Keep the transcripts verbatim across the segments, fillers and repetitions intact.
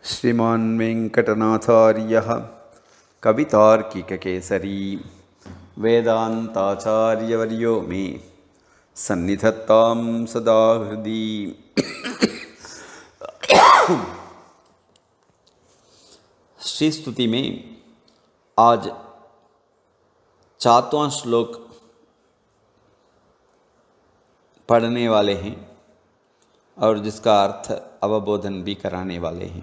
श्रीमान् वेंकटनाथार्यः कवितार्किककेसरी वेदान्ताचार्यवर्यो मे सन्निधत्तां सदा हृदि। श्री स्तुति में आज सातवां श्लोक पढ़ने वाले हैं और जिसका अर्थ अवबोधन भी कराने वाले हैं।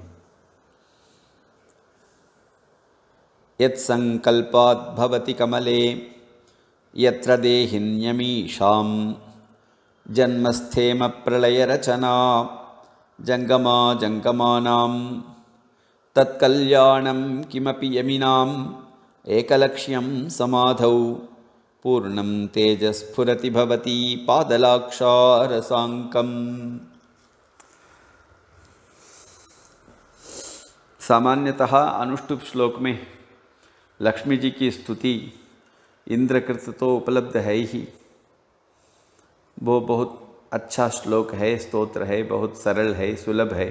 यत्संकल्पात् भवति कमले यत्र देहिन्यमीषां जन्मस्थेम प्रलयरचना जंगमा जंगमानां तत्कल्याणं किमपि यमिनाम् एकलक्ष्यं समाधौ पूर्णं तेजस्फुरति भवति पादलाक्षारसाङ्कम्। सामान्यतः अनुष्टुप श्लोक में लक्ष्मी जी की स्तुति इंद्रकृत तो उपलब्ध है ही। वो बहुत अच्छा श्लोक है, स्तोत्र है, बहुत सरल है, सुलभ है।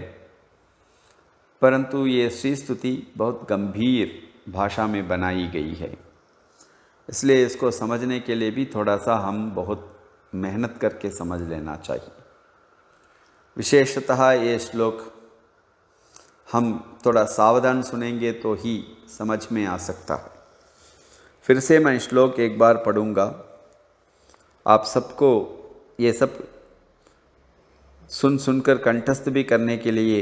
परंतु ये श्री स्तुति बहुत गंभीर भाषा में बनाई गई है, इसलिए इसको समझने के लिए भी थोड़ा सा हम बहुत मेहनत करके समझ लेना चाहिए। विशेषतः ये श्लोक हम थोड़ा सावधान सुनेंगे तो ही समझ में आ सकता है। फिर से मैं श्लोक एक बार पढ़ूंगा। आप सबको ये सब सुन सुनकर कंठस्थ भी करने के लिए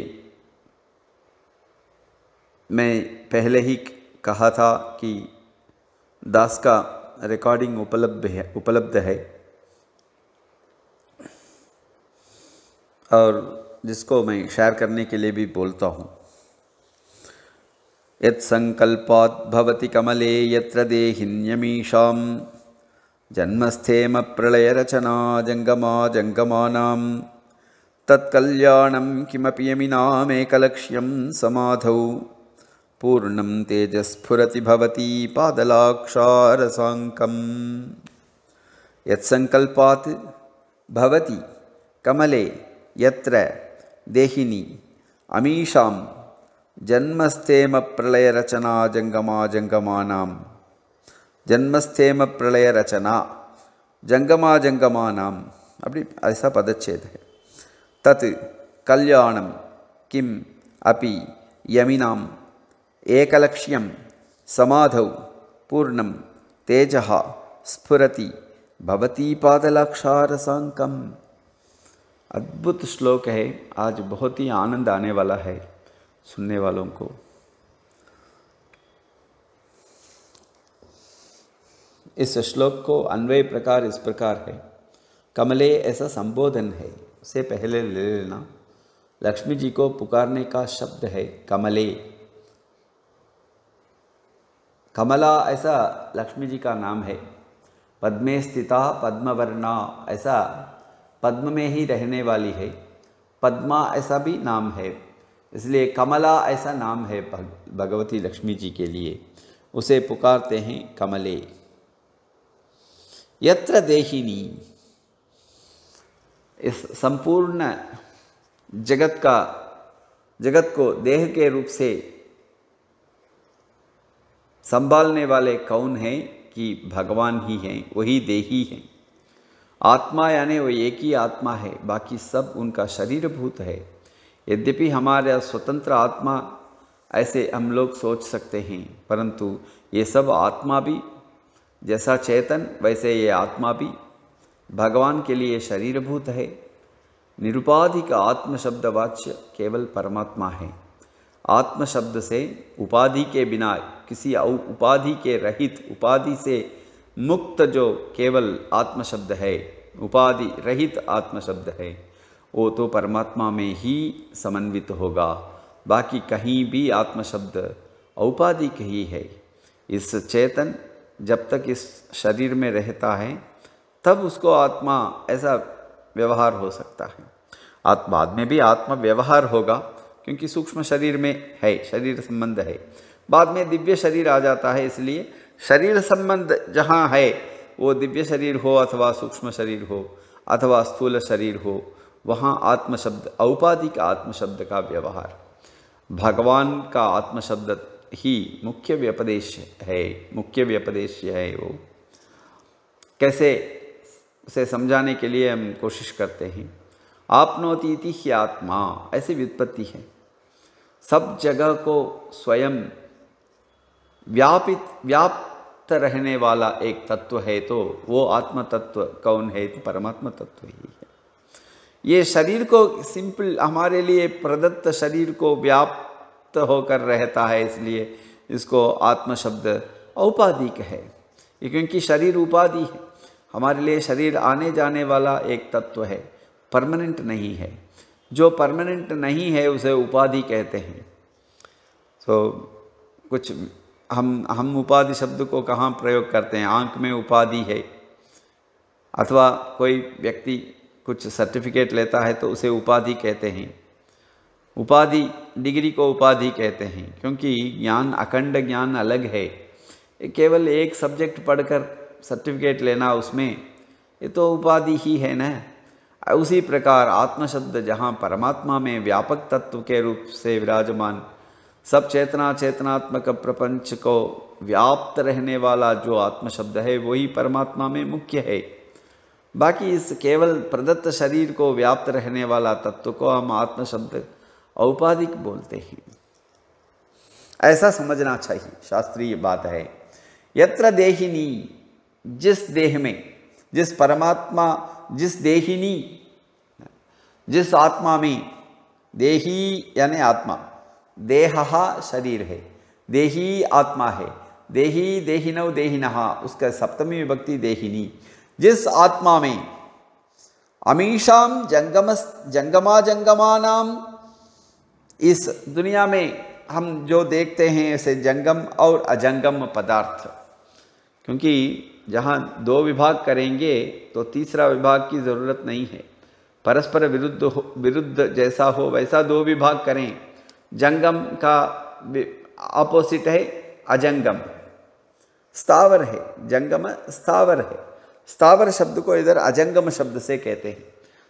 मैं पहले ही कहा था कि दास का रिकॉर्डिंग उपलब्ध है उपलब्ध है और जिसको मैं शेयर करने के लिए भी बोलता हूँ। यत्संकल्पात् भवति कमले यत्र देहिन्यमीषां जन्मस्थेम प्रलयरचना जंगमा जंगमानां तत्कल्याणं किमपि यमिनामेकलक्ष्यं समाधौ पूर्णं तेजस्फुरति भवति पादलाक्षारसाङ्कम्। यत्संकल्पात् भवति कमले यत्र देहिनी अमीषां जन्मस्थेम प्रलय रचना जंगमा जंगमानां जन्मस्थेम प्रलय रचना जंगमा जंगमानां अपनी ऐसा पदच्छेद है। तत् कल्याणं किम अपि यमिनाम् एकलक्ष्यं समाधौ पूर्णं तेजः स्फुरति भवति पादलाक्षारसाङ्कम्। अद्भुत श्लोक है। आज बहुत ही आनंद आने वाला है सुनने वालों को। इस श्लोक को अन्वय प्रकार इस प्रकार है। कमले ऐसा संबोधन है, उसे पहले ले लेना। लक्ष्मी जी को पुकारने का शब्द है कमले। कमला ऐसा लक्ष्मी जी का नाम है। पद्मे स्थिता पद्मवर्णा ऐसा पद्म में ही रहने वाली है। पद्मा ऐसा भी नाम है, इसलिए कमला ऐसा नाम है भगवती लक्ष्मी जी के लिए। उसे पुकारते हैं कमले। यत्र देहिनी, इस संपूर्ण जगत का जगत को देह के रूप से संभालने वाले कौन हैं कि भगवान ही हैं, वही देही हैं। आत्मा यानी वो एक ही आत्मा है, बाकी सब उनका शरीरभूत है। यद्यपि हमारा स्वतंत्र आत्मा ऐसे हम लोग सोच सकते हैं, परंतु ये सब आत्मा भी जैसा चेतन वैसे ये आत्मा भी भगवान के लिए शरीरभूत है। निरुपाधिक आत्म शब्द वाच्य केवल परमात्मा है। आत्म शब्द से उपाधि के बिना, किसी उपाधि के रहित, उपाधि से मुक्त जो केवल आत्म शब्द है, उपाधि रहित आत्म शब्द है, वो तो परमात्मा में ही समन्वित होगा। बाकी कहीं भी आत्म शब्द औपाधिक ही है। इस चेतन जब तक इस शरीर में रहता है तब उसको आत्मा ऐसा व्यवहार हो सकता है। आत्मा बाद में भी आत्मा व्यवहार होगा, क्योंकि सूक्ष्म शरीर में है, शरीर संबंध है। बाद में दिव्य शरीर आ जाता है, इसलिए शरीर संबंध जहाँ है, वो दिव्य शरीर हो अथवा सूक्ष्म शरीर हो अथवा स्थूल शरीर हो, वहाँ आत्म शब्द औपाधिक आत्म शब्द का व्यवहार। भगवान का आत्म शब्द ही मुख्य व्यपदेश है, मुख्य व्यपदेश है। वो कैसे उसे समझाने के लिए हम कोशिश करते हैं। आपनोति इति हि आत्मा, ऐसी व्युत्पत्ति है। सब जगह को स्वयं व्यापित व्याप्त रहने वाला एक तत्व है, तो वो आत्म तत्व कौन है? तो परमात्मा तत्व ही है। ये शरीर को सिंपल हमारे लिए प्रदत्त शरीर को व्याप्त होकर रहता है, इसलिए इसको आत्म शब्द औपाधिक है, क्योंकि शरीर उपाधि है। हमारे लिए शरीर आने जाने वाला एक तत्व है, परमानेंट नहीं है। जो परमानेंट नहीं है उसे उपाधि कहते हैं। तो कुछ हम हम उपाधि शब्द को कहाँ प्रयोग करते हैं? आँख में उपाधि है, अथवा कोई व्यक्ति कुछ सर्टिफिकेट लेता है तो उसे उपाधि कहते हैं। उपाधि डिग्री को उपाधि कहते हैं, क्योंकि ज्ञान अखंड ज्ञान अलग है। केवल एक सब्जेक्ट पढ़कर सर्टिफिकेट लेना, उसमें ये तो उपाधि ही है ना। उसी प्रकार आत्म शब्द जहाँ परमात्मा में व्यापक तत्व के रूप से विराजमान, सब चेतना चेतनात्मक प्रपंच को व्याप्त रहने वाला जो आत्म शब्द है वही परमात्मा में मुख्य है। बाकी इस केवल प्रदत्त शरीर को व्याप्त रहने वाला तत्व को हम आत्म शब्द औपाधिक बोलते हैं। ऐसा समझना चाहिए, शास्त्रीय बात है। यत्र देहिनी, जिस देह में, जिस परमात्मा, जिस देहिनी, जिस आत्मा में, देही यानी आत्मा, देहा शरीर है, देही आत्मा है, देही देहिनौ देहिनः, उसका सप्तमी विभक्ति देहिनी। जिस आत्मा में अमीशाम जंगम जंगमा जंगमानाम, इस दुनिया में हम जो देखते हैं ऐसे जंगम और अजंगम पदार्थ, क्योंकि जहाँ दो विभाग करेंगे तो तीसरा विभाग की ज़रूरत नहीं है। परस्पर विरुद्ध हो, विरुद्ध जैसा हो वैसा दो विभाग करें। जंगम का अपोजिट है अजंगम, स्थावर है, जंगम स्थावर है। स्थावर शब्द को इधर अजंगम शब्द से कहते हैं।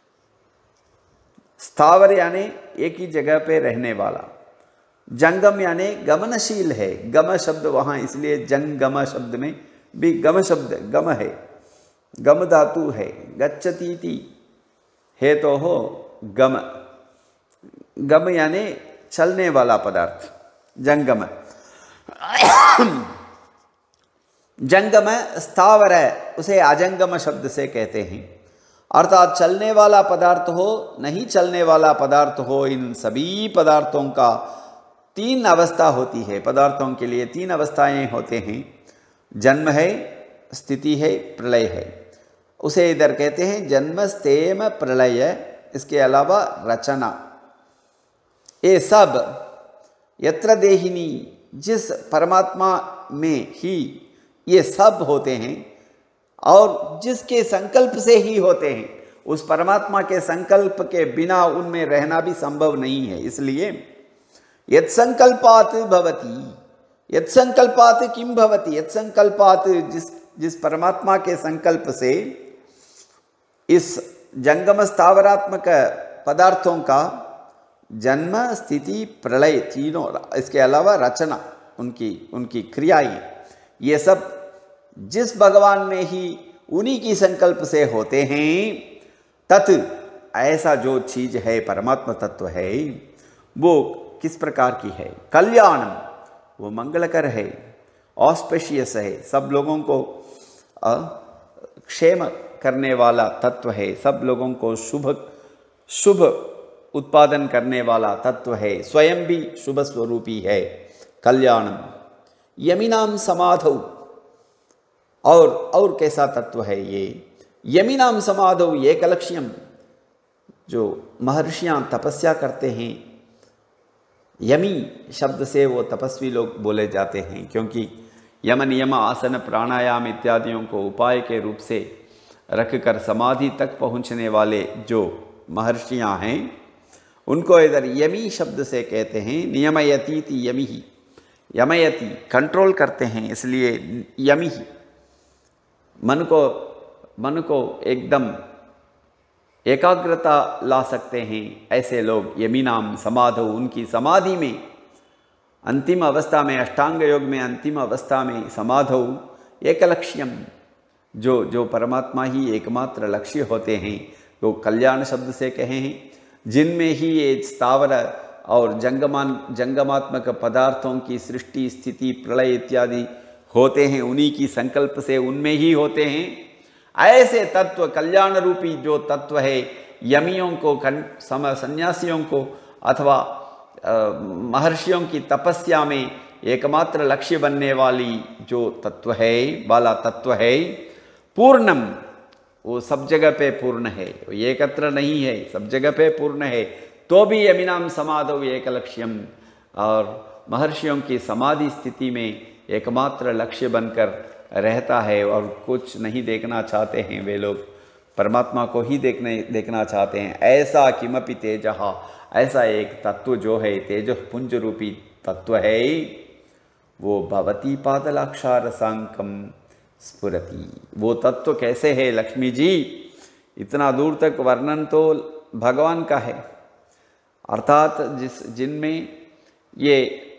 स्थावर यानी एक ही जगह पे रहने वाला, जंगम यानी गमनशील है। गम शब्द वहाँ इसलिए जंगम शब्द में भी गम शब्द गम है, गम धातु है। गच्छतीति है तो हो गम, गम यानी चलने वाला पदार्थ, जंगम। जंगम स्थावर है, उसे अजंगम शब्द से कहते हैं। अर्थात चलने वाला पदार्थ हो, नहीं चलने वाला पदार्थ हो, इन सभी पदार्थों का तीन अवस्था होती है। पदार्थों के लिए तीन अवस्थाएं होते हैं, जन्म है, स्थिति है, प्रलय है। उसे इधर कहते हैं जन्म स्थेम प्रलय, इसके अलावा रचना। ये सब यत्र देहिनी, जिस परमात्मा में ही ये सब होते हैं और जिसके संकल्प से ही होते हैं। उस परमात्मा के संकल्प के बिना उनमें रहना भी संभव नहीं है। इसलिए यत् संकल्पात् भवति, यत् संकल्पात् किम भवति, यत् संकल्पात् जिस जिस परमात्मा के संकल्प से इस जंगम स्थावरात्मक पदार्थों का जन्म स्थिति प्रलय तीनों, इसके अलावा रचना, उनकी उनकी क्रियाएं, ये सब जिस भगवान में ही उन्हीं की संकल्प से होते हैं। तत् ऐसा जो चीज है परमात्मा तत्व है वो किस प्रकार की है? कल्याणम, वो मंगलकर है, ऑस्पेशियस है, सब लोगों को क्षेम करने वाला तत्व है, सब लोगों को शुभ शुभ उत्पादन करने वाला तत्व है, स्वयं भी शुभ स्वरूपी है। कल्याणम यमीनाम समाधौ, और और कैसा तत्व है ये? यमीनाम समाधौ एकलक्ष्यम, जो महर्षियां तपस्या करते हैं, यमी शब्द से वो तपस्वी लोग बोले जाते हैं, क्योंकि यम नियम आसन प्राणायाम इत्यादियों को उपाय के रूप से रखकर समाधि तक पहुंचने वाले जो महर्षियां हैं उनको इधर यमी शब्द से कहते हैं। नियमयती यमी ही, यमयति कंट्रोल करते हैं, इसलिए यमी ही मन को मन को एकदम एकाग्रता ला सकते हैं। ऐसे लोग यमीनाम समाधौ, उनकी समाधि में अंतिम अवस्था में, अष्टांग योग में अंतिम अवस्था में समाधौ एक लक्ष्यम, जो जो परमात्मा ही एकमात्र लक्ष्य होते हैं, तो कल्याण शब्द से कहे हैं, जिनमें ही ये स्थावर और जंगमान जंगमात्मक पदार्थों की सृष्टि स्थिति प्रलय इत्यादि होते हैं, उन्हीं की संकल्प से उनमें ही होते हैं। ऐसे तत्व, कल्याण रूपी जो तत्व है, यमियों को, सम सन्यासियों को अथवा महर्षियों की तपस्या में एकमात्र लक्ष्य बनने वाली जो तत्व है, वाला तत्व है, पूर्णम, वो सब जगह पे पूर्ण है, वो एकत्र नहीं है, सब जगह पे पूर्ण है। तो भी यमिनाम समाधौ एक लक्ष्यम, और महर्षियों की समाधि स्थिति में एकमात्र लक्ष्य बनकर रहता है और कुछ नहीं देखना चाहते हैं वे लोग, परमात्मा को ही देखने देखना चाहते हैं। ऐसा किमपि तेजः, ऐसा एक तत्व जो है, तेज पुंज रूपी तत्व है, वो भवती पादलाक्षार सांकम स्फुरति। वो तत्व कैसे है लक्ष्मी जी? इतना दूर तक वर्णन तो भगवान का है, अर्थात जिस जिनमें ये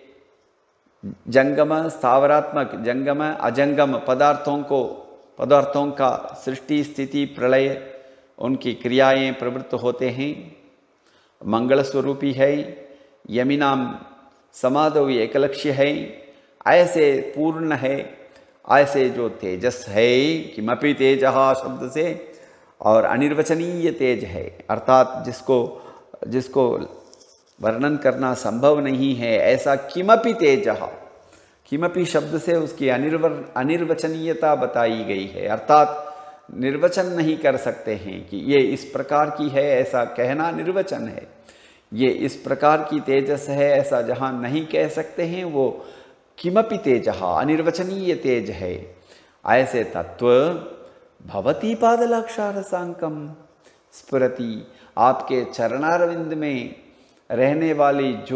जंगम स्थावरात्मक, जंगम अजंगम पदार्थों को, पदार्थों का सृष्टि स्थिति प्रलय, उनकी क्रियाएं प्रवृत्त होते हैं, मंगल स्वरूपी है, यमिनाम समाधौ एक लक्ष्य है, ऐसे पूर्ण है, ऐसे जो तेजस है, किमपि तेजः शब्द से, और अनिर्वचनीय तेज है, अर्थात जिसको जिसको वर्णन करना संभव नहीं है, ऐसा किमपि तेजः, किमपि शब्द से उसकी अनिर्व अनिर्वचनीयता बताई गई है, अर्थात निर्वचन नहीं कर सकते हैं कि ये इस प्रकार की है, ऐसा कहना निर्वचन है। ये इस प्रकार की तेजस है, ऐसा जहाँ नहीं कह सकते हैं, वो किमपि तेजः, अनिर्वचनीय तेज है। ऐसे तत्व भवती पादलाक्षार सांकम स्फुरति, आपके चरणारविंद में रहने वाली जो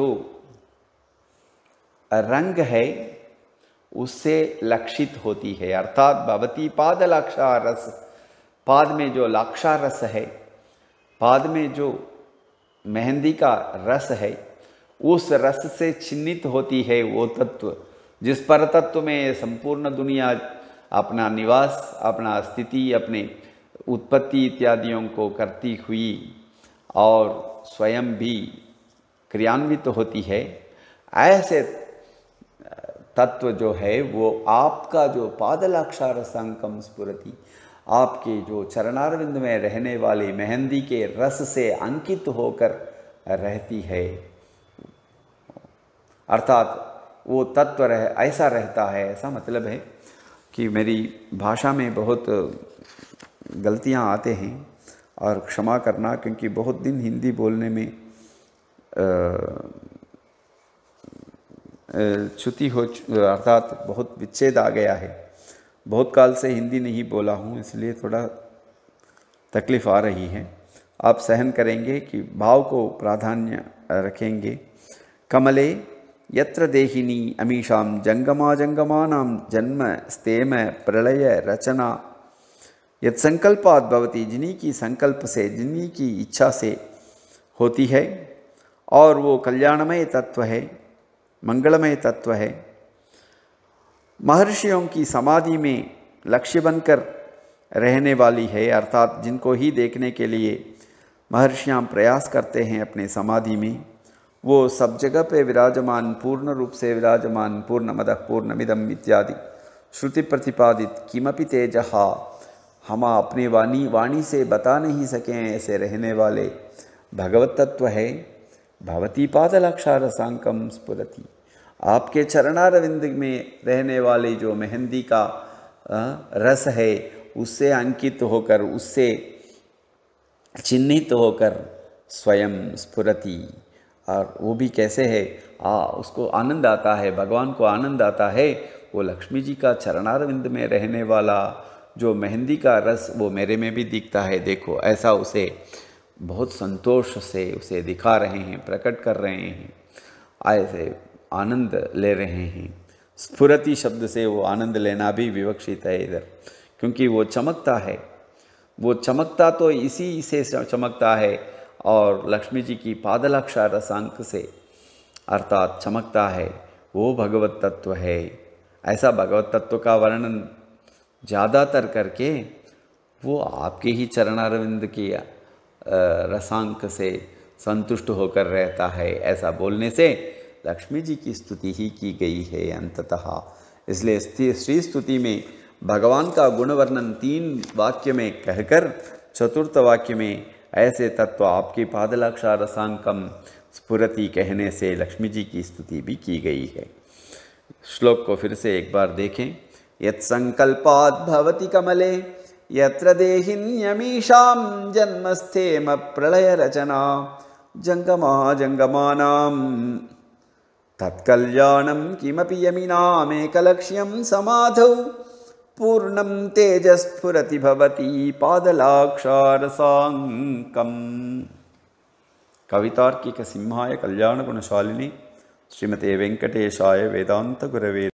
रंग है उससे लक्षित होती है, अर्थात भवती पाद लाक्षारस, पाद में जो लाक्षारस है, पाद में जो मेहंदी का रस है, उस रस से चिन्हित होती है वो तत्व, जिस पर तत्व में संपूर्ण दुनिया अपना निवास, अपना स्थिति, अपने उत्पत्ति इत्यादियों को करती हुई और स्वयं भी क्रियान्वित तो होती है। ऐसे तत्व जो है वो आपका जो पादलाक्षार संकम स्फुरति, आपके जो चरणारविंद में रहने वाली मेहंदी के रस से अंकित होकर रहती है, अर्थात वो तत्व रह ऐसा रहता है। ऐसा मतलब है कि मेरी भाषा में बहुत गलतियां आते हैं और क्षमा करना, क्योंकि बहुत दिन हिंदी बोलने में च्युति हो, अर्थात बहुत विच्छेद आ गया है। बहुत काल से हिंदी नहीं बोला हूँ, इसलिए थोड़ा तकलीफ़ आ रही है। आप सहन करेंगे कि भाव को प्राधान्य रखेंगे। कमले यत्र देहिनी अमीशाम जंगमा जंगमानाम जन्म स्तेम प्रलय रचना यत् संकल्पात् भवति, जिन्हीं की संकल्प से, जिन्हीं की इच्छा से होती है, और वो कल्याणमय तत्व है, मंगलमय तत्व है। महर्षियों की समाधि में लक्ष्य बनकर रहने वाली है, अर्थात जिनको ही देखने के लिए महर्षियाँ प्रयास करते हैं अपने समाधि में, वो सब जगह पे विराजमान, पूर्ण रूप से विराजमान, पूर्णमदः पूर्णमिदम् इत्यादि श्रुति प्रतिपादित किमपि तेजः, हम अपनी वाणी वाणी से बता नहीं सकें ऐसे रहने वाले भगवत तत्व है। भवती पादलाक्षार सांकम स्फुरति, आपके चरणारविंद में रहने वाली जो मेहंदी का रस है उससे अंकित होकर, उससे चिन्हित होकर स्वयं स्फुरति। और वो भी कैसे है, आ उसको आनंद आता है, भगवान को आनंद आता है। वो लक्ष्मी जी का चरणारविंद में रहने वाला जो मेहंदी का रस वो मेरे में भी दिखता है, देखो, ऐसा उसे बहुत संतोष से उसे दिखा रहे हैं, प्रकट कर रहे हैं, ऐसे आनंद ले रहे हैं। स्फुरति शब्द से वो आनंद लेना भी विवक्षित है इधर, क्योंकि वो चमकता है। वो चमकता तो इसी से चमकता है, और लक्ष्मी जी की पादलाक्षार रसांक से अर्थात चमकता है। वो भगवत तत्व है। ऐसा भगवत तत्व का वर्णन ज़्यादातर करके वो आपके ही चरणारविंद की रसांक से संतुष्ट होकर रहता है, ऐसा बोलने से लक्ष्मी जी की स्तुति ही की गई है अंततः। इसलिए श्री स्तुति में भगवान का गुण वर्णन तीन वाक्य में कहकर चतुर्थ वाक्य में ऐसे तत्व आपकी पादलाक्षा रसांकम स्फुरति कहने से लक्ष्मी जी की स्तुति भी की गई है। श्लोक को फिर से एक बार देखें। यत्संकल्पात् भवति कमले यत्र देहिन्यमीषां जन्मस्थेम प्रलय रचना जंगमा जंगमानां तत्कल्याणं किमपि यमिनामेकलक्ष्यं समाधौ पूर्णं तेजस्फुरति भवति पादलाक्षारसांकम्। कवितार्किक सिंहाय कल्याण गुणशालिनी श्रीमते वेंकटेशाय वेदांत गुरवे